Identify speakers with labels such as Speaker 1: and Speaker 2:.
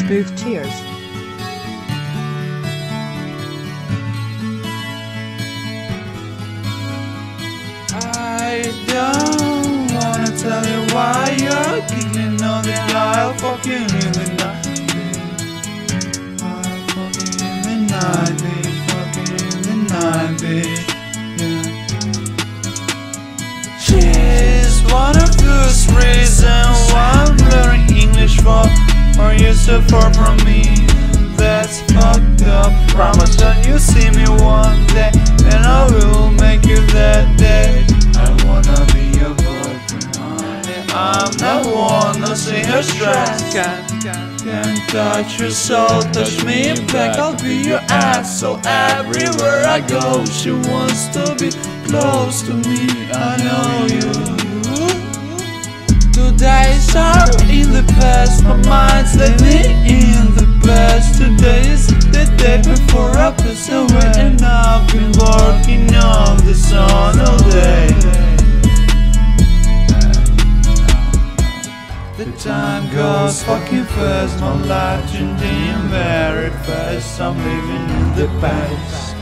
Speaker 1: Spooftears.
Speaker 2: I don't wanna tell you why you're giggling on the dial. Fucking in the night, fucking in the night, bitch. Fucking in the night, bitch. Yeah. She's one of those reasons why I'm learning English for, or you're so far from me. That's fucked up. Promise that you see me one day, and I will make you that day. I wanna be your boyfriend, honey. I'm not wanna see her stress. Can't touch your soul, touch me back. I'll be your ass. So everywhere I go, she wants to be close to me. I know you. Days are in the past, my mind's living in the past. Today is the day before I pass away, and I've been working on the song all day. The time goes fucking fast, my life changing very fast. I'm living in the past.